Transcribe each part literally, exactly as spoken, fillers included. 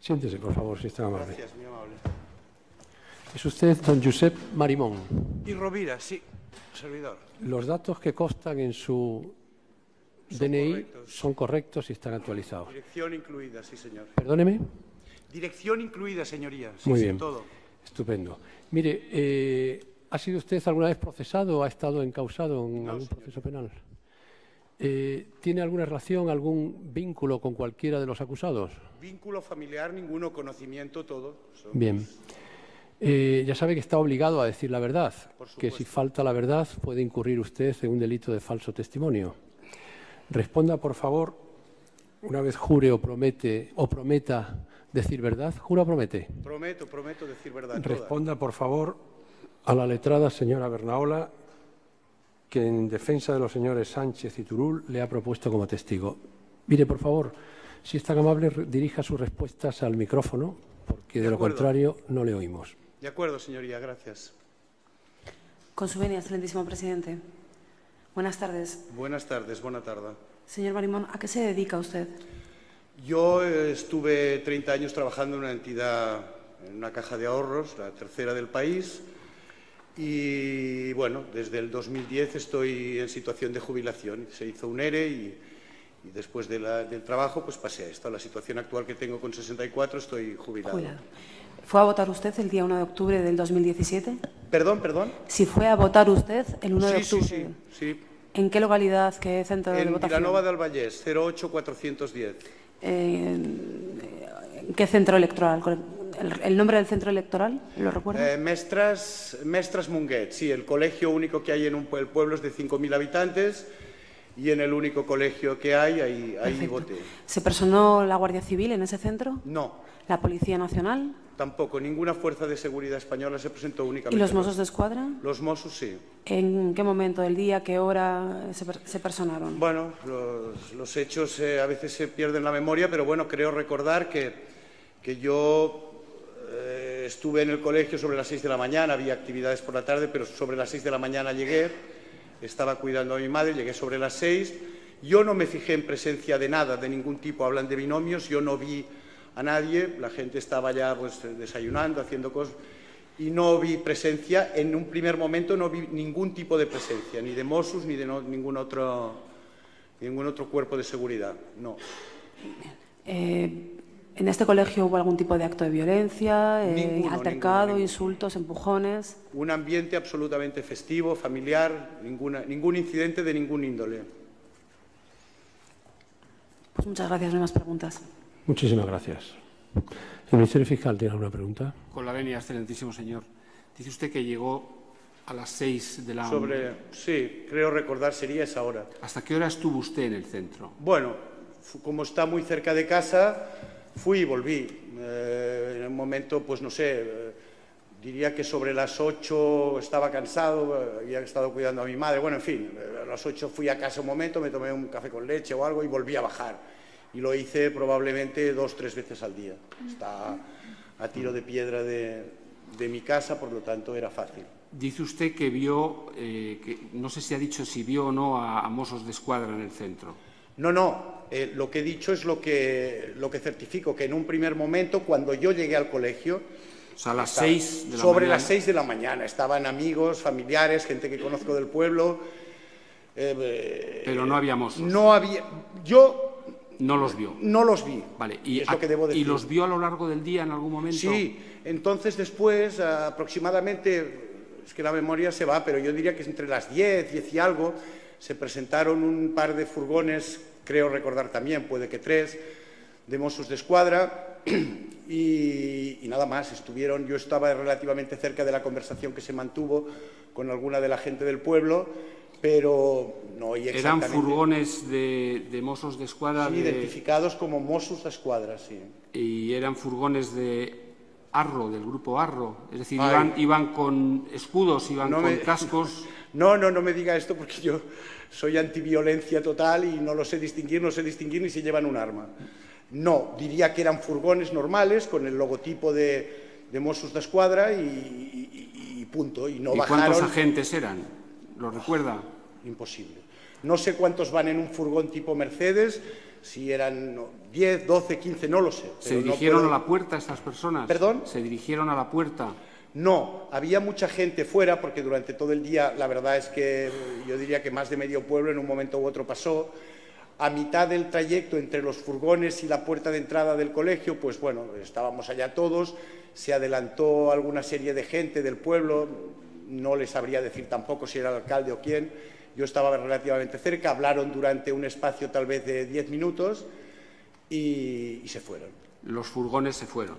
Siéntese, por favor, si está amable. Gracias, muy amable. Es usted don Josep Marimón. Y Rovira, sí, servidor. Los datos que constan en su Son D N I correctos. son correctos y están actualizados. Dirección incluida, sí, señor. Perdóneme. Dirección incluida, señoría. Sí, Muy sí, bien. todo. Estupendo. Mire, eh, ¿ha sido usted alguna vez procesado o ha estado encausado en No, algún señor. proceso penal? Eh, ¿Tiene alguna relación, algún vínculo con cualquiera de los acusados? Vínculo familiar, ninguno, conocimiento, todo. Son- Bien. Eh, ya sabe que está obligado a decir la verdad, Por que si supuesto. falta la verdad puede incurrir usted en un delito de falso testimonio. Responda, por favor, una vez jure o promete o prometa decir verdad. ¿Jura o promete? Prometo, prometo decir verdad toda. Responda, por favor, a la letrada señora Bernaola, que en defensa de los señores Sánchez y Turul le ha propuesto como testigo. Mire, por favor, si es tan amable, re- dirija sus respuestas al micrófono, porque de, De lo acuerdo. contrario no le oímos. De acuerdo, señoría, gracias. Con su venia, excelentísimo presidente. Buenas tardes. Buenas tardes, buena tarde. Señor Marimón, ¿a qué se dedica usted? Yo eh, estuve treinta años trabajando en una entidad, en una caja de ahorros, la tercera del país, y bueno, desde el dos mil diez estoy en situación de jubilación. Se hizo un ERE y, y después de la- del trabajo pues pasé a esto. La situación actual que tengo con sesenta y cuatro estoy jubilado. Jubilado. ¿Fue a votar usted el día uno de octubre del dos mil diecisiete? Perdón, perdón. Si fue a votar usted el uno de Sí, sí, octubre, sí, sí. ¿en qué localidad, qué centro de En votación? Vilanova del Vallès, cero ocho cuatrocientos diez. Eh, ¿En qué centro electoral? ¿El, el nombre del centro electoral? ¿Lo recuerda? Eh, Mestras, Mestras Munguet, sí, el colegio único que hay en un pue- el pueblo es de cinco mil habitantes y en el único colegio que hay, ahí, ahí Perfecto. voté. ¿Se personó la Guardia Civil en ese centro? No, ¿La Policía Nacional? tampoco, ninguna fuerza de seguridad española se presentó únicamente. ¿Y los Mossos de Escuadra? Los Mossos, sí. ¿En qué momento del día, qué hora se, per- se personaron? Bueno, los, los hechos eh, a veces se pierden la memoria, pero bueno, creo recordar que, que yo eh, estuve en el colegio sobre las seis de la mañana, había actividades por la tarde, pero sobre las seis de la mañana llegué, estaba cuidando a mi madre, llegué sobre las seis. Yo no me fijé en presencia de nada, de ningún tipo, hablan de binomios, yo no vi a nadie, la gente estaba ya pues, desayunando, haciendo cosas, y no vi presencia, en un primer momento no vi ningún tipo de presencia, ni de Mossos ni de no- ningún, otro, ningún otro cuerpo de seguridad, no. Eh, ¿En este colegio hubo algún tipo de acto de violencia, eh, Ninguno, altercado, ninguno, ninguno. insultos, empujones? Un ambiente absolutamente festivo, familiar, ninguna, ningún incidente de ningún índole. Pues muchas gracias, no hay más preguntas. Muchísimas gracias. ¿El Ministerio Fiscal tiene alguna pregunta? Con la venia, excelentísimo señor. Dice usted que llegó a las seis de la... Sobre, sí, creo recordar sería esa hora. ¿Hasta qué hora estuvo usted en el centro? Bueno, fu- como está muy cerca de casa, fui y volví. Eh, en un momento, pues no sé, eh, diría que sobre las ocho estaba cansado, eh, había estado cuidando a mi madre. Bueno, en fin, eh, a las ocho fui a casa un momento, me tomé un café con leche o algo y volví a bajar. Y lo hice probablemente dos, tres veces al día. Está a tiro de piedra de, de mi casa, por lo tanto era fácil. Dice usted que vio, eh, que, no sé si ha dicho si vio o no a, a Mossos de Escuadra en el centro. No, no, eh, lo que he dicho es lo que, lo que certifico, que en un primer momento, cuando yo llegué al colegio, O sea, a las estaba- seis de la sobre mañana. las seis de la mañana, estaban amigos, familiares, gente que conozco del pueblo. eh, eh, Pero no había Mossos. no había, yo No los vio. no los vi. Vale. ¿Y, es lo que debo ¿Y decir. los vio a lo largo del día en algún momento? Sí, entonces después, aproximadamente, es que la memoria se va, pero yo diría que es entre las diez, diez y algo, se presentaron un par de furgones, creo recordar también, puede que tres, de Mossos de Escuadra, y, y nada más, estuvieron, yo estaba relativamente cerca de la conversación que se mantuvo con alguna de la gente del pueblo, pero no oí ¿Eran exactamente. furgones de, de Mossos de Escuadra Sí, de- identificados como Mossos de Escuadra, sí. y eran furgones de Arro, del grupo Arro? Es decir, Ay. iban, iban con escudos, iban No con me- cascos... No, no, no me diga esto porque yo soy antiviolencia total y no lo sé distinguir, no sé distinguir ni si llevan un arma. No, diría que eran furgones normales con el logotipo de, de Mossos de Escuadra y, y- y punto. Y no ¿Y bajaron. cuántos agentes eran? ¿Lo recuerda? Imposible. No sé cuántos van en un furgón tipo Mercedes, si eran diez, doce, quince, no lo sé. ¿Se dirigieron no puedo... a la puerta estas personas? ¿Perdón? ¿Se dirigieron a la puerta? No, había mucha gente fuera, porque durante todo el día, la verdad es que yo diría que más de medio pueblo en un momento u otro pasó. A mitad del trayecto entre los furgones y la puerta de entrada del colegio, pues bueno, estábamos allá todos, se adelantó alguna serie de gente del pueblo, no les sabría decir tampoco si era el alcalde o quién. Yo estaba relativamente cerca, hablaron durante un espacio tal vez de diez minutos y, y se fueron. Los furgones se fueron.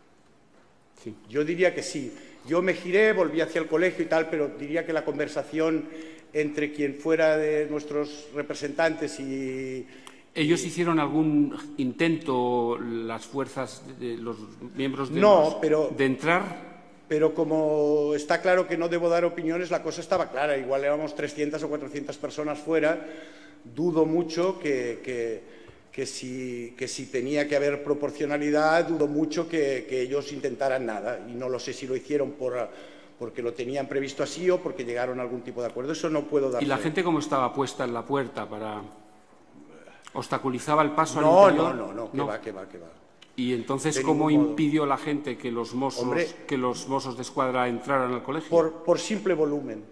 Sí. Yo diría que sí. Yo me giré, volví hacia el colegio y tal, pero diría que la conversación entre quien fuera de nuestros representantes y... ¿Ellos y... hicieron algún intento, las fuerzas, de los miembros de, no, los, pero, de entrar? Pero como está claro que no debo dar opiniones, la cosa estaba clara. Igual éramos trescientas o cuatrocientas personas fuera. Dudo mucho que, que, que, si, que si tenía que haber proporcionalidad, dudo mucho que, que ellos intentaran nada. Y no lo sé si lo hicieron por, porque lo tenían previsto así o porque llegaron a algún tipo de acuerdo. Eso no puedo dar. ¿Y la fe. gente cómo estaba puesta en la puerta para obstaculizaba el paso no, al interior? No, no, no, que no. va, que va, que va. ¿Y entonces de cómo impidió la gente que los mozos, Hombre, que los mozos de escuadra entraran al colegio? Por, por simple volumen.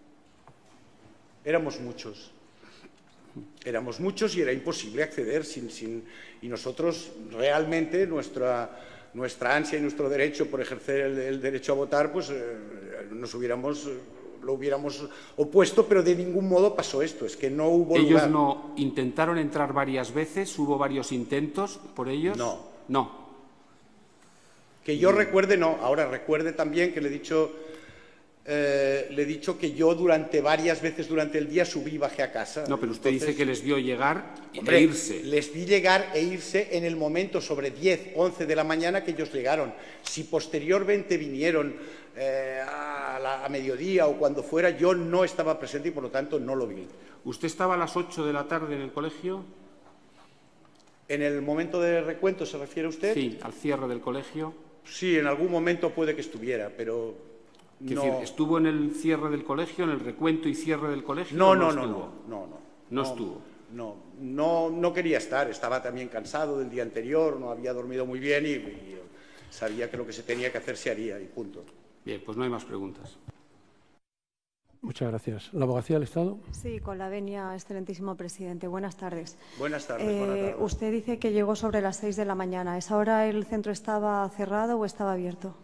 Éramos muchos. Éramos muchos y era imposible acceder sin, sin, y nosotros realmente nuestra, nuestra ansia y nuestro derecho por ejercer el, el derecho a votar, pues eh, nos hubiéramos, lo hubiéramos opuesto, pero de ningún modo pasó esto. Es que no hubo ¿Ellos lugar. no intentaron entrar varias veces? ¿Hubo varios intentos por ellos? No. No. Que yo recuerde, no. Ahora recuerde también que le he dicho, eh, le he dicho que yo durante varias veces durante el día subí y bajé a casa. No, pero usted Entonces, dice que les vio llegar hombre, e irse. Les vi llegar e irse en el momento sobre diez, once de la mañana que ellos llegaron. Si posteriormente vinieron eh, a, la, a mediodía o cuando fuera, yo no estaba presente y por lo tanto no lo vi. ¿Usted estaba a las ocho de la tarde en el colegio? ¿En el momento de recuento se refiere usted? Sí, al cierre del colegio. Sí, en algún momento puede que estuviera, pero no... Decir, ¿estuvo en el cierre del colegio, en el recuento y cierre del colegio? No, no, no, no, no, no, no, no. No estuvo. No, no, no quería estar, estaba también cansado del día anterior, no había dormido muy bien y, y sabía que lo que se tenía que hacer se haría y punto. Bien, pues no hay más preguntas. Muchas gracias. ¿La Abogacía del Estado? Sí, con la venia, excelentísimo presidente. Buenas tardes. Buenas tardes. Eh, buenas tardes. Usted dice que llegó sobre las seis de la mañana. ¿A esa hora el centro estaba cerrado o estaba abierto?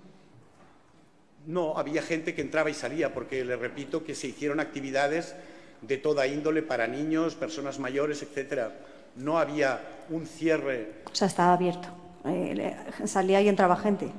No, había gente que entraba y salía, porque le repito que se hicieron actividades de toda índole para niños, personas mayores, etcétera. No había un cierre. O sea, estaba abierto. Eh, salía y entraba gente.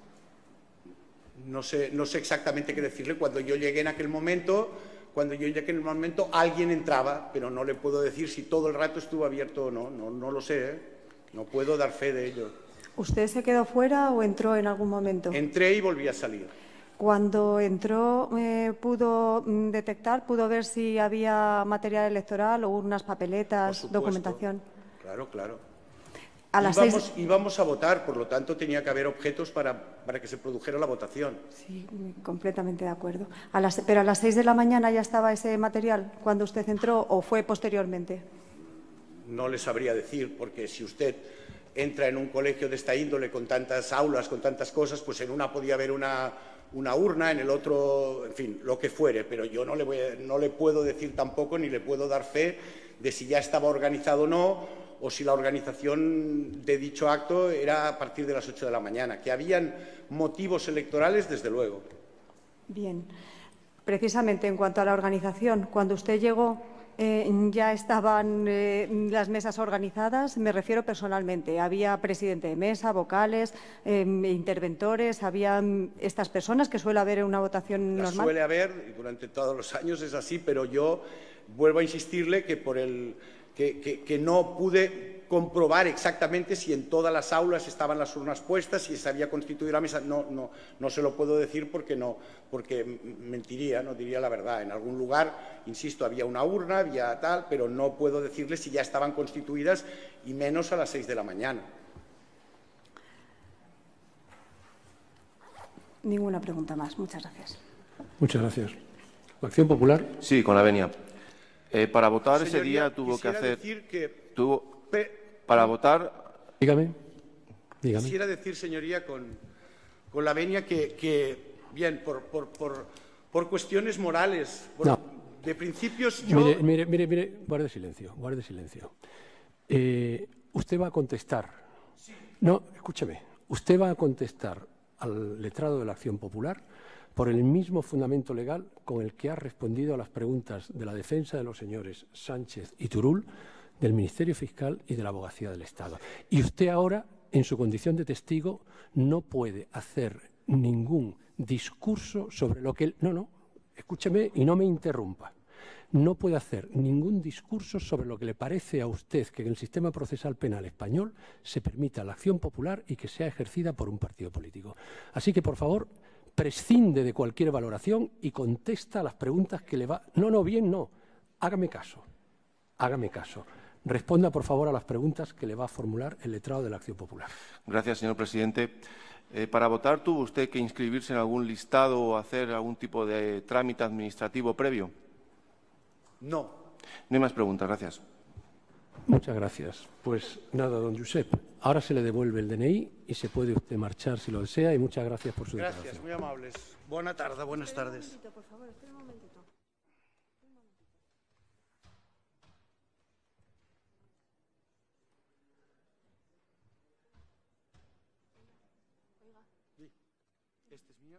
No sé, no sé exactamente qué decirle. Cuando yo llegué en aquel momento, cuando yo llegué en el momento, alguien entraba, pero no le puedo decir si todo el rato estuvo abierto o no. No, no lo sé, ¿eh? No puedo dar fe de ello. ¿Usted se quedó fuera o entró en algún momento? Entré y volví a salir. Cuando entró, eh, ¿pudo detectar, pudo ver si había material electoral o unas papeletas, documentación? Claro, claro. A las íbamos, seis... íbamos a votar, por lo tanto tenía que haber objetos para, para que se produjera la votación. Sí, completamente de acuerdo. A las, ¿Pero a las seis de la mañana ya estaba ese material cuando usted entró o fue posteriormente? No le sabría decir, porque si usted entra en un colegio de esta índole con tantas aulas, con tantas cosas, pues en una podía haber una, una urna, en el otro, en fin, lo que fuere, pero yo no le, voy a, no le puedo decir tampoco ni le puedo dar fe de si ya estaba organizado o no, o si la organización de dicho acto era a partir de las ocho de la mañana. Que habían motivos electorales, desde luego. Bien. Precisamente en cuanto a la organización, cuando usted llegó, eh, ¿ya estaban eh, las mesas organizadas? Me refiero personalmente. ¿Había presidente de mesa, vocales, eh, interventores? ¿Había estas personas que suele haber en una votación Las normal? Suele haber, y durante todos los años es así, pero yo vuelvo a insistirle que por el... Que, que, que no pude comprobar exactamente si en todas las aulas estaban las urnas puestas, si se había constituido la mesa. No, no, no se lo puedo decir porque, no, porque mentiría, no diría la verdad. En algún lugar, insisto, había una urna, había tal, pero no puedo decirle si ya estaban constituidas y menos a las seis de la mañana. Ninguna pregunta más. Muchas gracias. Muchas gracias. ¿La Acción Popular? Sí, con la venia. Eh, para votar ese Señoría, día tuvo que quisiera hacer... decir que... Tuvo, pe- para votar... Dígame. Dígame. Quisiera decir, señoría, con, con la venia que, que bien, por, por, por, por cuestiones morales, por- No. de principios, yo... Mire, mire, mire, mire, guarde silencio, guarde silencio. Eh, usted va a contestar. No, escúcheme. Usted va a contestar al letrado de la Acción Popular por el mismo fundamento legal con el que ha respondido a las preguntas de la defensa de los señores Sánchez y Turull, del Ministerio Fiscal y de la Abogacía del Estado. Y usted ahora, en su condición de testigo, no puede hacer ningún discurso sobre lo que él... No, no, escúcheme y no me interrumpa. No puede hacer ningún discurso sobre lo que le parece a usted que en el sistema procesal penal español se permita la acción popular y que sea ejercida por un partido político. Así que, por favor, prescinde de cualquier valoración y contesta a las preguntas que le va... No, no, bien, no. Hágame caso. Hágame caso. Responda, por favor, a las preguntas que le va a formular el letrado de la Acción Popular. Gracias, señor presidente. Eh, para votar, ¿tuvo usted que inscribirse en algún listado o hacer algún tipo de trámite administrativo previo? No. No hay más preguntas. Gracias. Muchas gracias. Pues nada, don Josep, ahora se le devuelve el D N I y se puede usted marchar si lo desea y muchas gracias por su Gracias, declaración. muy amables. Buena tarde, buenas tardes. Por favor, espera un momentito. Este es mío.